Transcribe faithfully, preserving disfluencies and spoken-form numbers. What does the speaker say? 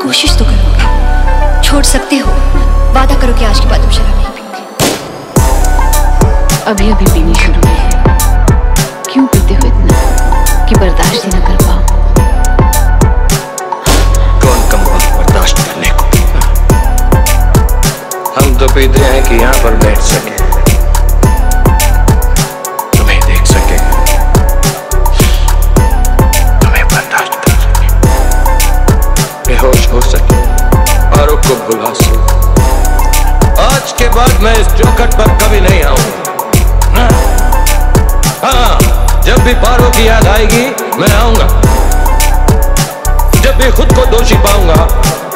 कोशिश तो करोगे, छोड़ सकते हो। वादा करो कि आज के बाद तुम शराब नहीं पीओगे। अभी अभी पीनी शुरू हुई है, क्यों पीते हो इतना कि बर्दाश्त ही ना कर पाओ? कौन कम वक्त बर्दाश्त करने को? हम तो पीते हैं कि यहाँ पर बैठ सके, तुम्हें देख सके, तुम्हें बर्दाश्त कर सके, बेहोश हो सके, फारूक को भुला सके। आज के बाद मैं इस चौखट पर कभी नहीं आऊंगा। हाँ, जब भी फारूक की याद आएगी मैं आऊंगा। जब भी खुद को दोषी पाऊंगा